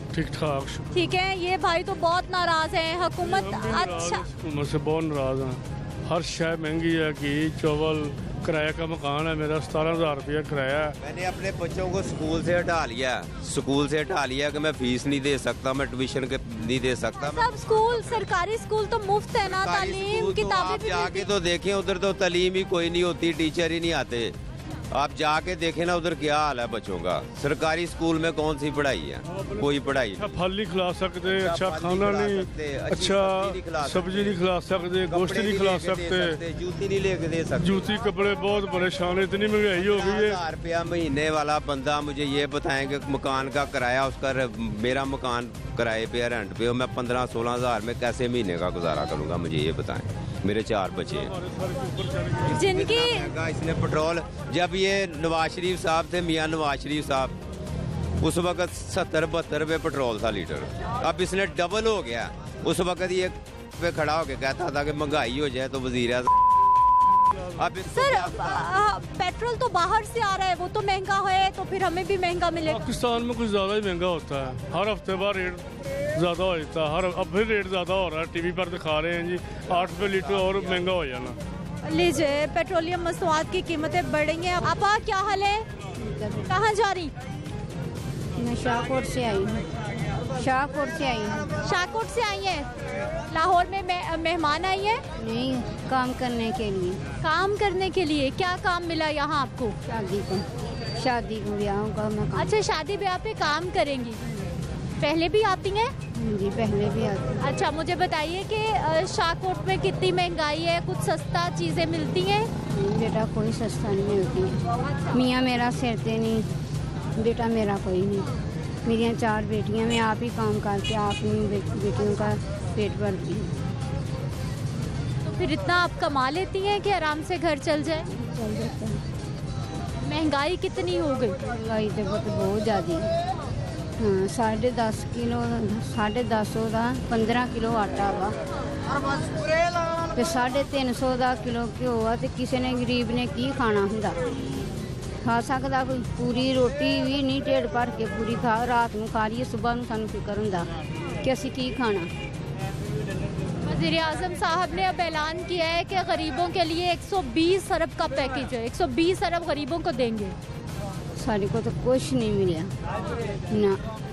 O: ठीक ठाक।
A: ठीक है, ये भाई तो बहुत नाराज हैं हुकूमत। अच्छा,
O: हुकूमत से बहुत नाराज हैं। हर शय महंगी है, घी चावल, किराया का मकान है मेरा, सतारह हजार रुपया किराया है।
N: मैंने अपने बच्चों को स्कूल से हटा लिया, स्कूल से हटा लिया कि मैं फीस नहीं दे सकता, मैं ट्यूशन के नहीं दे सकता।
A: सब स्कूल, सरकारी स्कूल तो मुफ्त है ना, तालीम किताबें भी
N: जाके तो देखें, उधर तो तालीम ही कोई नहीं होती, टीचर ही नहीं आते। आप जाके देखें ना उधर क्या हाल है बच्चों का। सरकारी स्कूल में कौन सी पढ़ाई है? कोई पढ़ाई
O: अच्छा फल नहीं खिला सकते, अच्छा खाना नहीं, अच्छा सब्जी नहीं खिला सकते, गोश्त नहीं खिला सकते,
N: जूती नहीं लेके दे सकते,
O: जूती कपड़े बहुत परेशान है, इतनी महंगाई हो गई है।
N: हजार रुपया महीने वाला बंदा मुझे ये बताएंगे मकान का किराया, उसका मेरा मकान किराए पे रेंट पे, मैं पंद्रह सोलह हजार में कैसे महीने का गुजारा करूँगा? मुझे ये बताएं। मेरे चार बच्चे हैं
A: जिनकी
N: इसने पेट्रोल, जब ये नवाज शरीफ साहब थे, मियाँ नवाज शरीफ साहब, उस वक्त सत्तर बहत्तर रुपये पेट्रोल था लीटर। अब इसने डबल हो गया। उस वक्त ये पे खड़ा होकर कहता था कि महंगाई हो जाए तो वजीर
A: अब सर आ, पेट्रोल तो बाहर से आ रहा है, वो तो महंगा है, तो फिर हमें भी महंगा मिलेगा।
O: पाकिस्तान में कुछ ज्यादा ही महंगा होता है, हर हफ्ते बार रेट ज्यादा हो जाता है, हर अब फिर रेट ज्यादा हो रहा है। टीवी पर दिखा रहे हैं जी आठ रुपए लीटर और महंगा हो जाना।
A: लीजिए, पेट्रोलियम मसनूआत की कीमतें बढ़ गई हैं। आपा क्या हाल है, कहाँ जा रही?
P: मैं शाहकोट से आई हूँ। शाहकोट से आई हूँ।
A: शाहकोट से आई है? लाहौर में मे, मेहमान आई है?
P: नहीं, काम करने के लिए।
A: काम करने के लिए? क्या काम मिला यहाँ आपको?
P: शादी को, शादी को ब्याह का मैं।
A: अच्छा, शादी ब्याह पे काम करेंगी। पहले भी आती हैं?
P: जी पहले भी आती हैं।
A: अच्छा, मुझे बताइए कि शाहकोट में कितनी महंगाई है, कुछ सस्ता चीज़ें मिलती हैं?
P: बेटा कोई सस्ता नहीं मिलती है। मियाँ मेरा सिरते नहीं, बेटा मेरा कोई नहीं। मेरी चार बेटियां, मैं आप ही काम करके आप ही बेटियों का पेट भरती हूँ।
A: तो फिर इतना आप कमा लेती हैं कि आराम से घर चल जाए?
P: चल जाता है।
A: महंगाई कितनी हो गई?
P: महंगाई तो बहुत बहुत ज़्यादा है। हाँ, साढ़े दस किलो साढ़े दस सौ का पंद्रह किलो आटा वा, तो साढ़े तीन सौ का किलो घ्यो वा, तो किसी ने गरीब ने की खाना हुंदा? खा सकता कोई? पूरी रोटी भी नहीं ढेड भर के पूरी खा, रात में खा लीए, सुबह में सानू फिक्र हुंदा कि असीं की खाना।
A: वज़ीर आज़म साहब ने अब ऐलान किया है कि गरीबों के लिए एक सौ बीस अरब का पैकेज है, एक सौ बीस अरब गरीबों को देंगे।
P: सारे को तो कुछ नहीं मिला ना।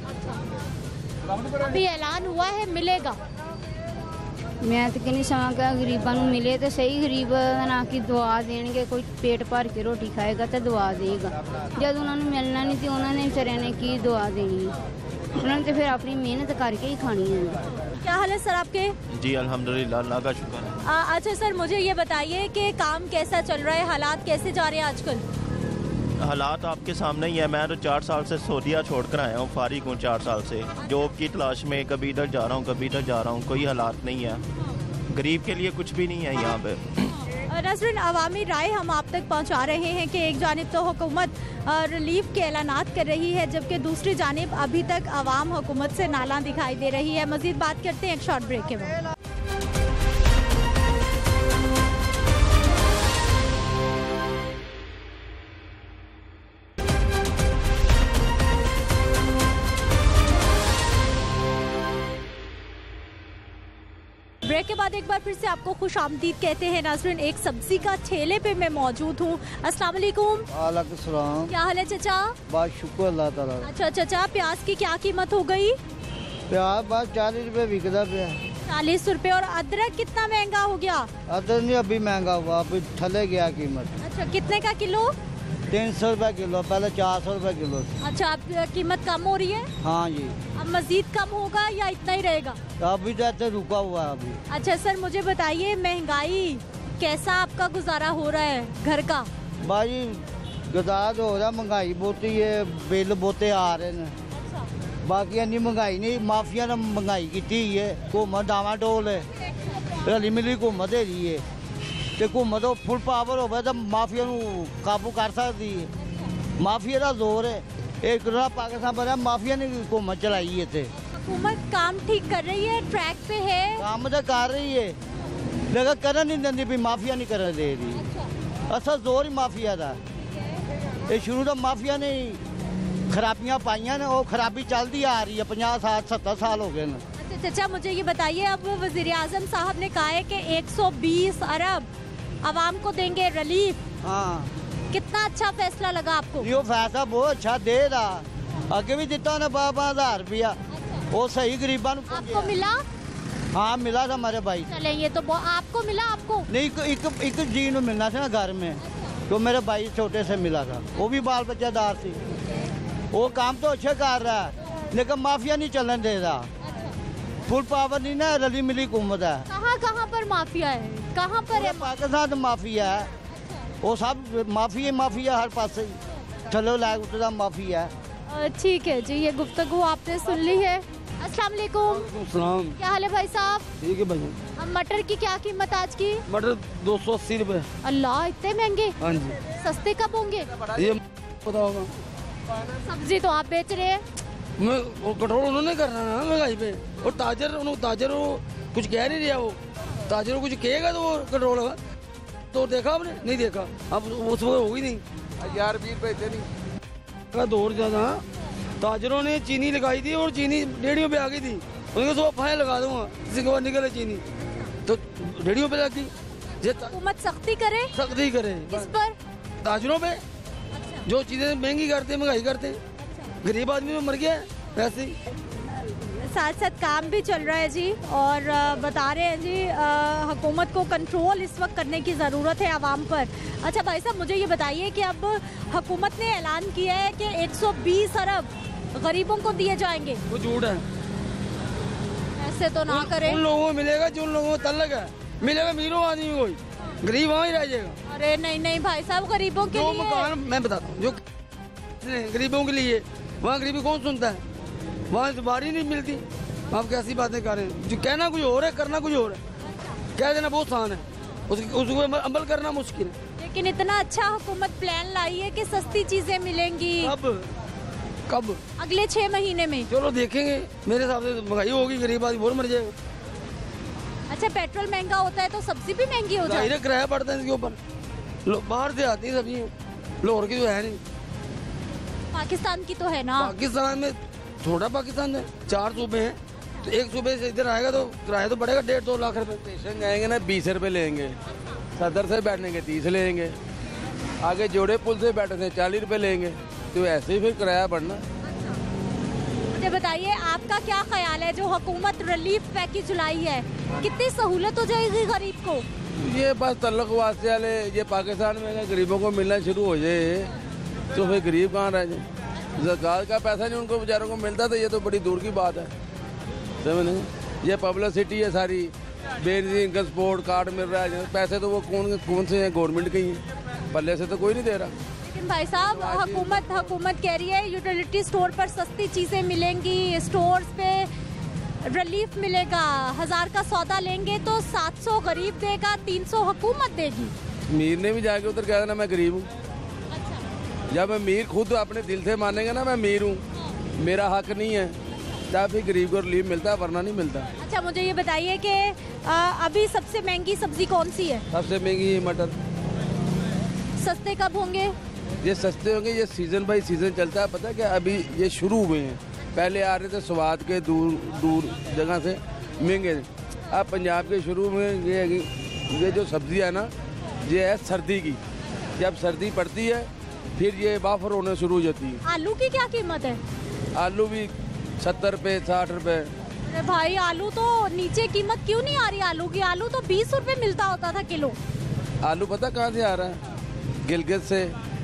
A: अभी ऐलान हुआ है, मिलेगा?
P: मैं तो कहनी समा का गरीबों को मिले तो सही, गरीब ना कि दुआ देंगे, कोई पेट भर के रोटी खाएगा तो दुआ देगा। जब उन्होंने मिलना नहीं तो उन्होंने बेचारे ने की दुआ देनी है, उन्होंने तो फिर अपनी मेहनत करके ही खानी है।
A: क्या हाल है सर आपके?
Q: जी अल्हम्दुलिल्लाह, अल्लाह का शुक्र है।
A: अच्छा सर, मुझे ये बताइए कि काम कैसा चल रहा है, हालात कैसे जा रहे हैं आजकल?
Q: हालात आपके सामने ही है। मैं तो चार साल से सऊदीया छोड़ कर आया हूँ, फारिग हूँ चार साल से, जॉब की तलाश में, कभी इधर जा रहा हूँ कभी इधर जा रहा हूँ, कोई हालात नहीं है। गरीब के लिए कुछ भी नहीं है यहाँ पे।
A: नज़रीन, अवामी राय हम आप तक पहुँचा रहे हैं कि एक जानिब तो हुकूमत रिलीफ के ऐलानात कर रही है, जबकि दूसरी जानिब अभी तक अवाम हुकूमत से नाला दिखाई दे रही है। मज़ीद बात करते हैं एक शॉर्ट ब्रेक के बाद। ब्रेक के बाद एक बार फिर से आपको खुश आमदीद कहते हैं। नाज़रीन, एक सब्जी का ठेले पे मैं मौजूद हूँ। अस्सलाम वालेकुम।
I: वालेकुम सलाम।
A: क्या हाल है चचा?
I: बस शुक्र अल्लाह ताला।
A: अच्छा चचा, प्याज की क्या कीमत हो गई?
I: प्याज बस चालीस रुपए बिकता पे।
A: चालीस रुपए। और अदरक कितना महंगा हो गया?
I: अदरक नहीं अभी महंगा हुआ, अभी थले गया कीमत।
A: अच्छा, कितने का किलो?
I: तीन सौ रुपए किलो, पहले चार सौ रुपए किलो।
A: अच्छा, अब कीमत कम हो रही है?
I: हाँ जी।
A: अब मजीद कम होगा या इतना ही रहेगा?
I: तो अभी जैसे रुका हुआ है अभी।
A: अच्छा सर, मुझे बताइए महंगाई कैसा आपका गुजारा हो रहा है घर का?
I: भाई गुजारा तो हो रहा, महंगाई बहुत ही है, बिल बहुते आ रहे हैं। बाकी इन्नी महंगाई नहीं, माफिया ने महंगाई की है, हुकूमत डावाडोल है, रली मिली हुकूमत है जी है, तो हुकूमत फुल पावर हो तो माफिया काबू कर सकती है। माफिया का जोर है, एक पाकिस्तान बना, माफिया ने हुकूमत चलाई है।
A: हुकूमत काम ठीक कर रही है, ट्रैक पे है,
I: काम तो कर रही है, लेकिन कर नहीं देती भी, माफिया नहीं कर दे रही। असल जोर ही माफिया का, ये शुरू तो माफिया ने
R: खराबियां पाइया ने, वो खराबी चलती आ रही है, पचास साठ सत्तर साल हो गए ना।
A: अच्छा चाचा, मुझे ये बताइए, अब वज़ीर आज़म साहब ने कहा है कि एक सौ बीस अरब आवाम को देंगे रिलीफ।
R: हाँ,
A: कितना अच्छा फैसला लगा आपको?
R: ये फैसला बहुत अच्छा दे रहा, अगे भी दिता ना पाँच पाँच हजार रुपया, वो सही गरीबा
A: आपको मिला?
R: हाँ मिला था हमारे भाई।
A: चले, ये तो आपको मिला? आपको
R: नहीं, एक एक जी को मिलना था ना घर में, तो मेरे भाई छोटे से मिला था, वो भी बाल बच्चेदार थी। वो काम तो अच्छा कर रहा है, लेकिन माफिया नहीं चलने दे रहा। फुल पावर नहीं ना, रली मिली हुकूमत है।
A: कहाँ कहाँ पर माफिया है? कहाँ पर है?
R: पाकिस्तान तो माफिया है, वो सब माफिया माफिया हर पास चलो लायक उतना माफिया है।
A: ठीक है जी, ये गुफ्तगू आपने सुन ली है। अस्सलाम वालेकुम। क्या हाल है भाई साहब?
S: ठीक है भाई।
A: अब मटर की क्या कीमत आज की?
S: मटर दो सौ अस्सी रुपए।
A: अल्लाह, इतने महंगे?
S: हाँ जी।
A: सस्ते कब होंगे?
S: ये पता होगा।
A: सब्जी तो आप बेच रहे हैं।
S: मैं कंट्रोल उन्होंने करना ना महंगाई पे, और ताजर उन्होंने ताजर वो कुछ कह नहीं रहा, वो ताजर कुछ कहेगा तो वो कंट्रोल होगा। तो देखा आपने? नहीं देखा। अब उस वक्त होगी नहीं, हजार बीस रुपए थे नहीं दौर ज्यादा। ताजरों ने चीनी लगाई थी और चीनी रेडियो पे आ गई थी, उनके सौ फाइन लगा दूंगा, किसी के बाद निकले चीनी तो रेडियो पे लग गई।
A: हुकूमत सख्ती करे,
S: सख्ती करे
A: किस पर?
S: ताजरों पे। अच्छा। जो चीजें महंगी करते महंगाई करते, गरीब आदमी में मर गया वैसे ही।
A: साथ साथ काम भी चल रहा है जी, और बता रहे हैं जी हुकूमत को कंट्रोल इस वक्त करने की ज़रूरत है आवाम पर। अच्छा भाई साहब, मुझे ये बताइए कि अब हुकूमत ने ऐलान किया है कि एक सौ बीस अरब गरीबों को दिए जाएंगे।
S: वो झूठ है,
A: ऐसे तो ना करें।
S: उन लोगों को मिलेगा जो उन लोगों को तल्लक है, मिलेगा मीरों आदमी कोई, गरीब वहाँ ही रह जाएगा।
A: अरे नहीं नहीं भाई साहब, गरीबों के लिए
S: मकान मैं बताता हूँ, जो गरीबों के लिए वहाँ गरीबी कौन सुनता है, वहाँ से बारी नहीं मिलती। आप कैसी बातें कर रहे हैं? जो कहना कुछ और है, करना कुछ और है। कह देना बहुत आसान है, उसको अमल करना मुश्किल है।
A: लेकिन इतना अच्छा हुकूमत प्लान लाई है कि सस्ती चीजें मिलेंगी।
S: कब कब?
A: अगले छह महीने में।
S: चलो देखेंगे, मेरे हिसाब से महंगाई होगी, गरीब आदमी बहुत मर जाएगा।
A: अच्छा, पेट्रोल महंगा होता है तो सब्जी भी महंगी हो जाती है?
S: किराया पड़ता है इसके ऊपर, बाहर से आती है सब्जी, लाहौर की तो है नहीं,
A: पाकिस्तान की तो है ना।
S: पाकिस्तान में थोड़ा, पाकिस्तान में चार सूबे हैं, तो एक सूबे से इधर आएगा तो किराया तो बढ़ेगा डेढ़ दो लाख रुपए।
T: स्टेशन जाएंगे ना बीस रुपए लेंगे, सदर से बैठने के तीस लेंगे, आगे जोड़े पुल से बैठने से चालीस रुपए लेंगे, तो ऐसे ही फिर किराया बढ़ना।
A: मुझे बताइए, आपका क्या ख्याल है, जो हुकूमत रिलीफ पैकेज लाई है, कितनी सहूलत हो जाएगी गरीब को?
T: ये बस तल्लक वास्ते वाले, ये पाकिस्तान में अगर गरीबों को मिलना शुरू हो जाए तो फिर गरीब कहाँ रह जाए? ज़कात का पैसा नहीं उनको बेचारों को मिलता, तो ये तो बड़ी दूर की बात है। समझ, ये पब्लिसिटी है सारी, बेनजीर इनका स्पोर्ट कार्ड मिल रहा है, पैसे तो वो कौन कौन से हैं, गवर्नमेंट के ही हैं, पल्ले से तो कोई नहीं दे रहा।
A: लेकिन भाई साहब, हुकूमत हुकूमत कह रही है यूटिलिटी स्टोर पर सस्ती चीज़ें मिलेंगी, स्टोर्स पे रिलीफ मिलेगा, हज़ार का सौदा लेंगे तो सात सौ गरीब देगा, तीन सौ हुकूमत देगी।
T: मीर ने भी जाके उधर कह देना मैं गरीब हूँ। जब अमीर खुद अपने दिल से मानेगा ना मैं अमीर हूँ, मेरा हक नहीं है, तब फिर गरीब को रिलीफ मिलता है, वरना नहीं मिलता।
A: अच्छा, मुझे ये बताइए कि अभी सबसे महंगी सब्जी कौन सी है?
T: सबसे महंगी है मटर।
A: सस्ते कब होंगे?
T: ये सस्ते होंगे, ये सीजन बाई सीजन चलता है। पता है क्या, अभी ये शुरू हुए हैं, पहले आ रहे थे स्वाद के दूर दूर जगह से महंगे, अब पंजाब के शुरू में ये है कि ये जो सब्जी है ना, ये है सर्दी की, जब सर्दी पड़ती है फिर ये बाफर होने शुरू हो जाती है।
A: आलू की क्या कीमत है?
T: आलू भी सत्तर रुपये साठ रुपये।
A: अरे भाई, आलू तो नीचे कीमत क्यों नहीं आ रही आलू की? आलू तो बीस रुपए मिलता होता था किलो।
T: आलू पता कहाँ से आ रहा है? गिलगित से,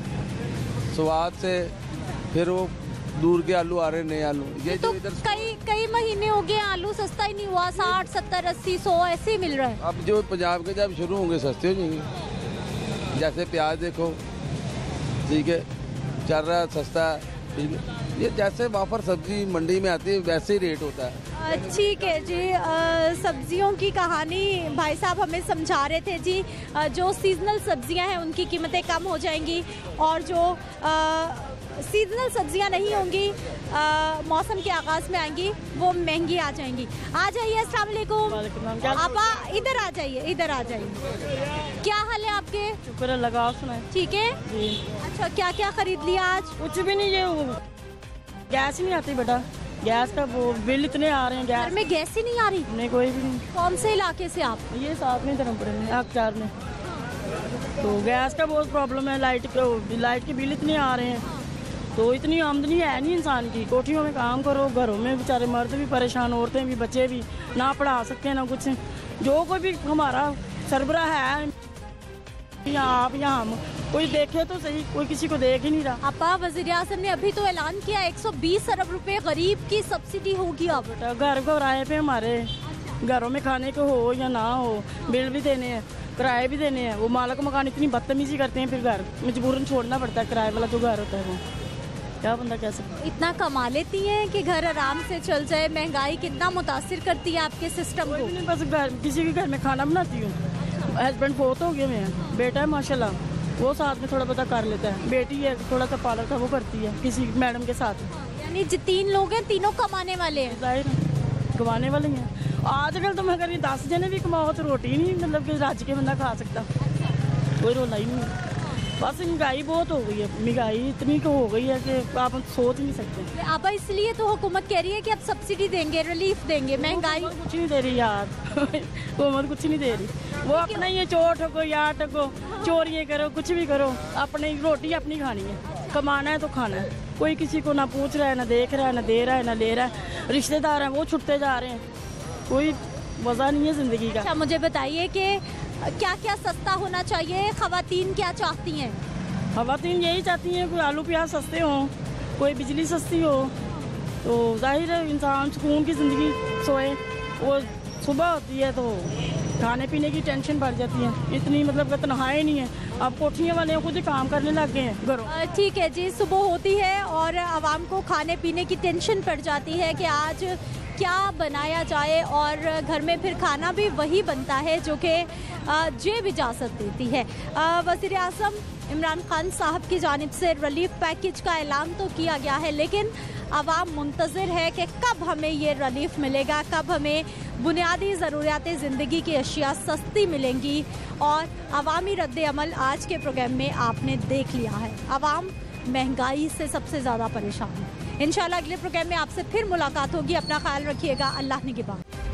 T: स्वाद से, फिर वो दूर के आलू आ रहे हैं, नए आलू। ये
A: तो
T: जो इधर
A: कई कई महीने हो गए आलू सस्ता ही नहीं हुआ, साठ सत्तर अस्सी सौ ऐसे ही मिल रहा है।
T: अब जो पंजाब के जब शुरू होंगे सस्ते हो जाएंगे। जैसे प्याज देखो, ठीक है, चल रहा है सस्ता, ठीक है, ये जैसे वापर सब्जी मंडी में आती है वैसे ही रेट होता है।
A: ठीक है जी, सब्जियों की कहानी भाई साहब हमें समझा रहे थे जी। आ, जो सीजनल सब्जियां हैं उनकी कीमतें कम हो जाएंगी, और जो सीजनल सब्जियां नहीं होंगी, मौसम के आगाज़ में आएंगी, वो महंगी आ जाएंगी। आ जाइए, अस्सलाम वालेकुम। आप इधर आ जाइए, इधर आ जाइए। क्या हाल है आपके?
U: शुक्र अल्लाह का, आप सुनाए?
A: ठीक है।
U: जी।
A: अच्छा, क्या क्या खरीद लिया आज?
U: कुछ भी नहीं, ये गैस ही नहीं आती बेटा, गैस का वो बिल इतने आ रहे हैं। गैस
A: घर में गैस ही नहीं आ रही?
U: नहीं, कोई भी नहीं।
A: कौन से इलाके से आप?
U: ये साथ में धर्मपुरे में, आगचार में। तो गैस का बहुत प्रॉब्लम है, लाइट के लाइट के बिल इतने आ रहे हैं, तो इतनी आमदनी है नहीं इंसान की। कोठियों में काम करो, घरों में बेचारे मर्द भी परेशान, औरतें भी, बच्चे भी, ना पढ़ा सकते हैं ना कुछ। जो कोई भी हमारा सरबरा है यहाँ, आप यहाँ हम, कोई देखे तो सही, कोई किसी को देख ही नहीं रहा।
A: आपा वज़ीर आज़म ने अभी तो ऐलान किया एक सौ बीस अरब रुपए गरीब की सब्सिडी होगी। अब
U: घर किराए पे हमारे घरों में खाने को हो या ना हो, बिल भी देने हैं, किराए भी देने हैं। वो मालिक मकान इतनी बदतमीजी करते हैं, फिर घर मजबूरन छोड़ना पड़ता है। किराए वाला जो घर होता है वो क्या बंदा कह सकता है।
A: इतना कमा लेती हैं कि घर आराम से चल जाए। महंगाई कितना मुतासिर करती है आपके सिस्टम को?
U: नहीं, बस घर किसी के घर में खाना बनाती हूँ। हस्बैंड बहुत हो गए हैं, बेटा है माशाल्लाह, वो साथ में थोड़ा बहुत कर लेता है। बेटी है थोड़ा सा पार्लर का वो करती है किसी मैडम के साथ।
A: यानी जो तीन लोग हैं तीनों कमाने वाले हैं?
U: जाहिर है कमाने वाले हैं। आजकल तो मैं अगर दस जने भी कमाओ तो रोटी नहीं मतलब कि रज के बंदा खा सकता, कोई रोला ही नहीं। बस महंगाई बहुत हो गई है, महंगाई इतनी तो हो गई है कि आप सोच नहीं सकते।
A: अब इसलिए तो हुकूमत कह रही है कि अब सब्सिडी देंगे, रिलीफ देंगे। महंगाई
U: कुछ नहीं दे रही यार, हुकूमत कुछ नहीं दे रही। वो अपना ये चोर ठगो या ठगो, चोरियाँ करो, कुछ भी करो, अपनी रोटी अपनी खानी है, कमाना है तो खाना है। कोई किसी को ना पूछ रहा है, ना देख रहा है, ना दे रहा है, ना ले रहा है। रिश्तेदार हैं वो छुटते जा रहे हैं, कोई वजह नहीं है जिंदगी का।
A: अच्छा मुझे बताइए कि क्या क्या सस्ता होना चाहिए, खवातीन क्या चाहती हैं?
U: खवातीन यही चाहती हैं कोई आलू प्याज सस्ते हों, कोई बिजली सस्ती हो, तो जाहिर है इंसान सुकून की ज़िंदगी सोए। वो सुबह होती है तो खाने पीने की टेंशन बढ़ जाती है, इतनी मतलब कि तनहाई नहीं है। अब कोठियाँ वाले खुद ही काम करने लग गए हैं घरों।
A: ठीक है जी, सुबह होती है और आवाम को खाने पीने की टेंशन पड़ जाती है कि आज क्या बनाया जाए, और घर में फिर खाना भी वही बनता है जो कि जेब इजाज़त देती है। वज़ीर आज़म इमरान खान साहब की जानिब से रिलीफ पैकेज का ऐलान तो किया गया है, लेकिन आवाम मुंतज़िर है कि कब हमें ये रिलीफ मिलेगा, कब हमें बुनियादी ज़रूरियात ज़िंदगी की अशिया सस्ती मिलेंगी। और अवामी रद्द-ए-अमल आज के प्रोग्राम में आपने देख लिया है। आवाम महंगाई से सबसे ज़्यादा परेशान है। इंशाल्लाह अगले प्रोग्राम में आपसे फिर मुलाकात होगी। अपना ख्याल रखिएगा। अल्लाह निगहबान।